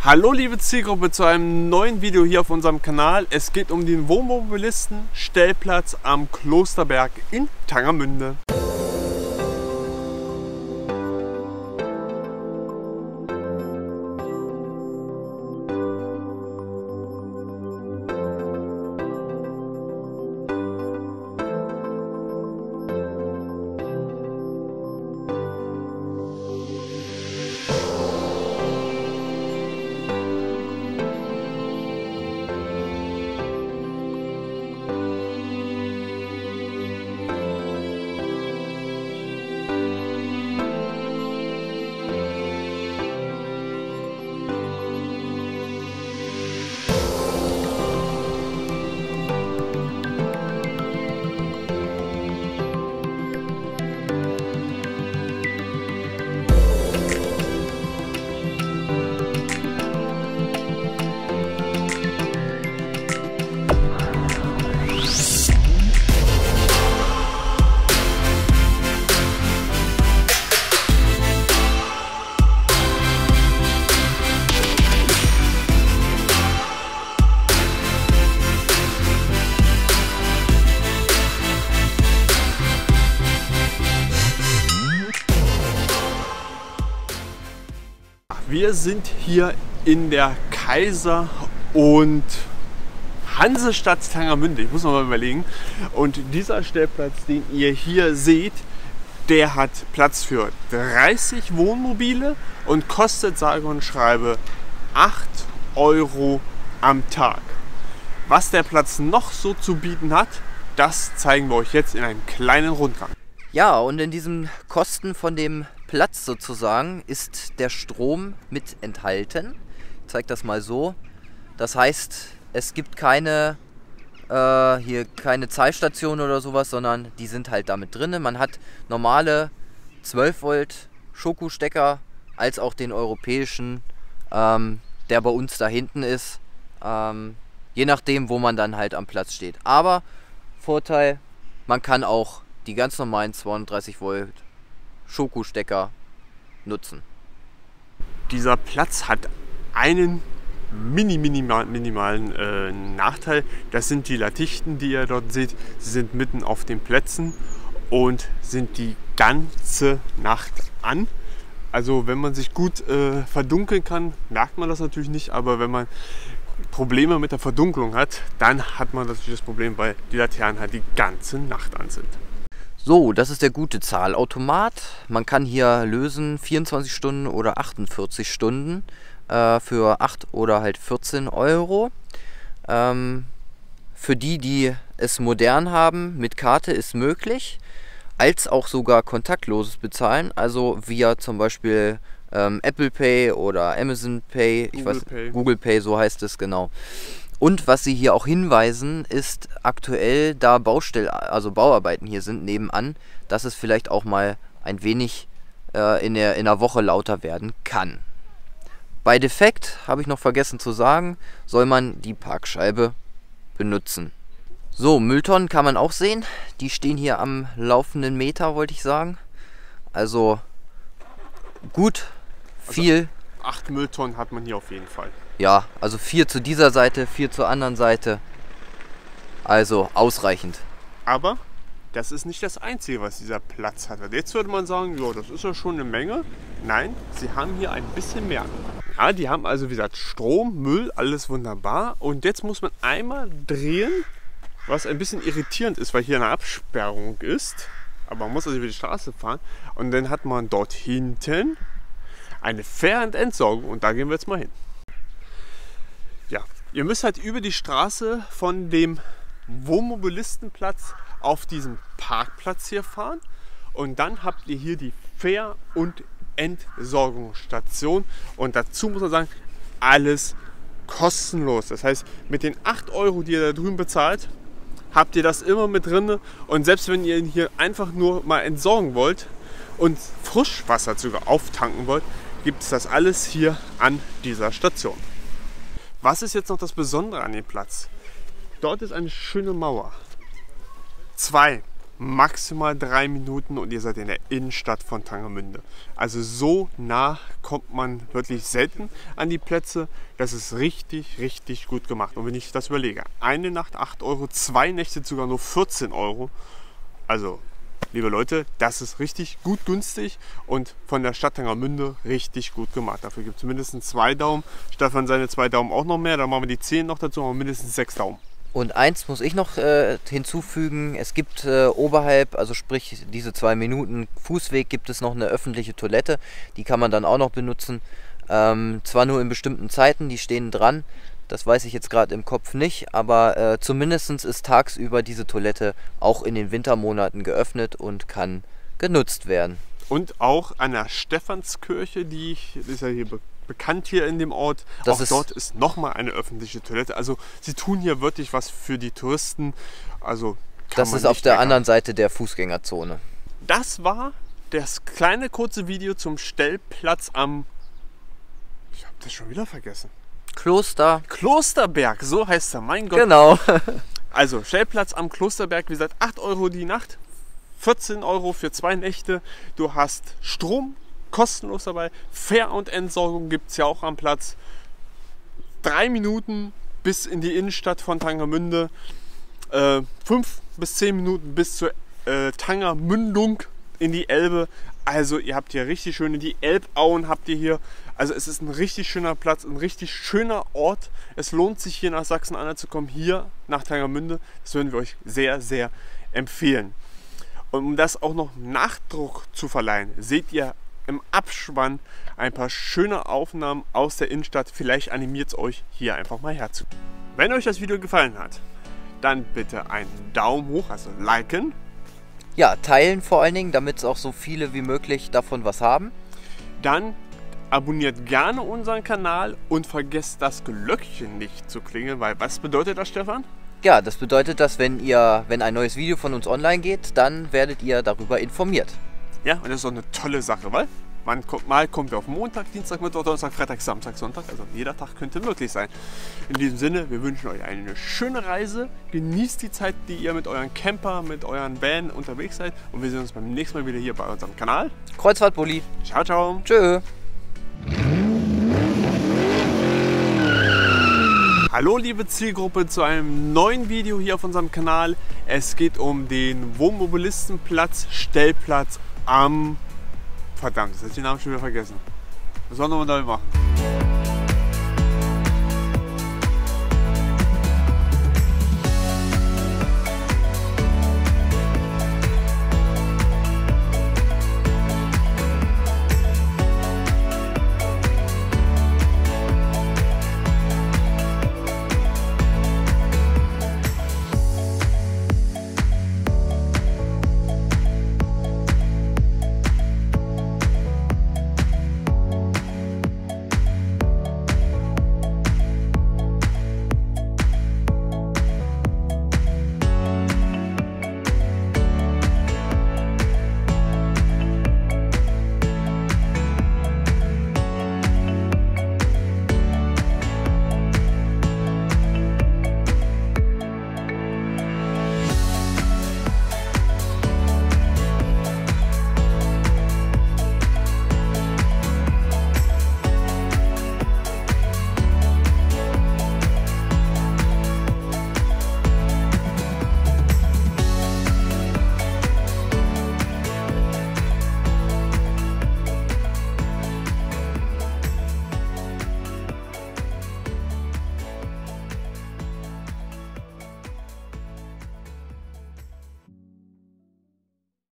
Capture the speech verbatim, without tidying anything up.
Hallo liebe Zielgruppe zu einem neuen Video hier auf unserem Kanal. Es geht um den Wohnmobilisten-Stellplatz am Klosterberg in Tangermünde. Wir sind hier in der Kaiser- und Hansestadt Tangermünde. Ich muss noch mal überlegen. Und dieser Stellplatz, den ihr hier seht, der hat Platz für dreißig Wohnmobile und kostet sage und schreibe acht Euro am Tag. Was der Platz noch so zu bieten hat, das zeigen wir euch jetzt in einem kleinen Rundgang. Ja, und in diesen Kosten von dem Platz sozusagen ist der Strom mit enthalten. Ich zeige das mal so. Das heißt, es gibt keine, äh, hier keine Zahlstation oder sowas, sondern die sind halt damit drin. Man hat normale zwölf Volt Schoku-Stecker als auch den europäischen, ähm, der bei uns da hinten ist. Ähm, je nachdem, wo man dann halt am Platz steht. Aber Vorteil, man kann auch die ganz normalen zweihundertdreißig Volt Schoku-Stecker nutzen. Dieser Platz hat einen mini minimal, minimalen äh, Nachteil. Das sind die Lattichten, die ihr dort seht. Sie sind mitten auf den Plätzen und sind die ganze Nacht an. Also wenn man sich gut äh, verdunkeln kann, merkt man das natürlich nicht. Aber wenn man Probleme mit der Verdunklung hat, dann hat man natürlich das Problem, weil die Laternen halt die ganze Nacht an sind. So, das ist der gute Zahlautomat. Man kann hier lösen vierundzwanzig Stunden oder achtundvierzig Stunden äh, für acht oder halt vierzehn Euro. Ähm, für die, die es modern haben, mit Karte ist möglich, als auch sogar kontaktloses Bezahlen, also via zum Beispiel ähm, Apple Pay oder Amazon Pay, ich Google weiß, Pay. Google Pay, so heißt es genau. Und was sie hier auch hinweisen, ist aktuell, da Baustell, also Bauarbeiten hier sind nebenan, dass es vielleicht auch mal ein wenig äh, in, der, in der Woche lauter werden kann. Bei Defekt, habe ich noch vergessen zu sagen, soll man die Parkscheibe benutzen. So, Mülltonnen kann man auch sehen. Die stehen hier am laufenden Meter, wollte ich sagen. Also gut, viel. Also acht Mülltonnen hat man hier auf jeden Fall. Ja, also vier zu dieser Seite, vier zur anderen Seite. Also ausreichend. Aber das ist nicht das Einzige, was dieser Platz hat. Jetzt würde man sagen, ja, das ist ja schon eine Menge. Nein, sie haben hier ein bisschen mehr. Ja, die haben also wie gesagt Strom, Müll, alles wunderbar. Und jetzt muss man einmal drehen, was ein bisschen irritierend ist, weil hier eine Absperrung ist. Aber man muss also über die Straße fahren. Und dann hat man dort hinten eine Fähr- und Entsorgung. Und da gehen wir jetzt mal hin. Ja, ihr müsst halt über die Straße von dem Wohnmobilistenplatz auf diesen Parkplatz hier fahren und dann habt ihr hier die Fähr- und Entsorgungsstation und dazu muss man sagen, alles kostenlos. Das heißt, mit den acht Euro, die ihr da drüben bezahlt, habt ihr das immer mit drin und selbst wenn ihr hier einfach nur mal entsorgen wollt und Frischwasser sogar auftanken wollt, gibt es das alles hier an dieser Station. Was ist jetzt noch das Besondere an dem Platz? Dort ist eine schöne Mauer. Zwei maximal drei Minuten und ihr seid in der Innenstadt von Tangermünde. Also so nah kommt man wirklich selten an die Plätze. Das ist richtig, richtig gut gemacht. Und wenn ich das überlege, eine Nacht acht Euro, zwei Nächte sogar nur vierzehn Euro. Also, liebe Leute, das ist richtig gut günstig und von der Stadt Tangermünde richtig gut gemacht. Dafür gibt es mindestens zwei Daumen. Stefan seine zwei Daumen auch noch mehr. Dann machen wir die zehn noch dazu, haben wir mindestens sechs Daumen. Und eins muss ich noch äh, hinzufügen, es gibt äh, oberhalb, also sprich diese zwei Minuten Fußweg, gibt es noch eine öffentliche Toilette, die kann man dann auch noch benutzen. Ähm, zwar nur in bestimmten Zeiten, die stehen dran, das weiß ich jetzt gerade im Kopf nicht, aber äh, zumindest ist tagsüber diese Toilette auch in den Wintermonaten geöffnet und kann genutzt werden. Und auch an der Stephanskirche, die ist ja hier be bekannt hier in dem Ort, das auch ist dort ist nochmal eine öffentliche Toilette. Also sie tun hier wirklich was für die Touristen. Also kann das man ist auf nicht der meckern. anderen Seite der Fußgängerzone. Das war das kleine kurze Video zum Stellplatz am, ich habe das schon wieder vergessen. Kloster. Klosterberg, so heißt er, mein Gott. Genau. Also Stellplatz am Klosterberg, wie gesagt, acht Euro die Nacht, vierzehn Euro für zwei Nächte. Du hast Strom kostenlos dabei, Fähr- und Entsorgung gibt es ja auch am Platz. Drei Minuten bis in die Innenstadt von Tangermünde, äh, fünf bis zehn Minuten bis zur äh, Tangermündung in die Elbe. Also ihr habt hier richtig schöne, die Elbauen habt ihr hier. Also es ist ein richtig schöner Platz, ein richtig schöner Ort. Es lohnt sich hier nach Sachsen-Anhalt zu kommen, hier nach Tangermünde. Das würden wir euch sehr, sehr empfehlen. Und um das auch noch Nachdruck zu verleihen, seht ihr im Abspann ein paar schöne Aufnahmen aus der Innenstadt. Vielleicht animiert es euch, hier einfach mal herzu. Wenn euch das Video gefallen hat, dann bitte einen Daumen hoch, also liken. Ja, teilen vor allen Dingen, damit auch so viele wie möglich davon was haben. Dann abonniert gerne unseren Kanal und vergesst das Glöckchen nicht zu klingeln, weil was bedeutet das, Stefan? Ja, das bedeutet, dass wenn ihr, wenn ein neues Video von uns online geht, dann werdet ihr darüber informiert. Ja, und das ist auch eine tolle Sache, weil man kommt, mal kommt wir auf Montag, Dienstag, Mittwoch, Donnerstag, Freitag, Samstag, Sonntag. Also jeder Tag könnte möglich sein. In diesem Sinne, wir wünschen euch eine schöne Reise. Genießt die Zeit, die ihr mit euren Camper, mit euren Van unterwegs seid. Und wir sehen uns beim nächsten Mal wieder hier bei unserem Kanal. Kreuzfahrtbully. Ciao, ciao. Tschö. Hallo liebe Zielgruppe zu einem neuen Video hier auf unserem Kanal. Es geht um den Wohnmobilistenplatz, Stellplatz am... Verdammt, jetzt habe ich den Namen schon wieder vergessen. Was sollen wir neu machen?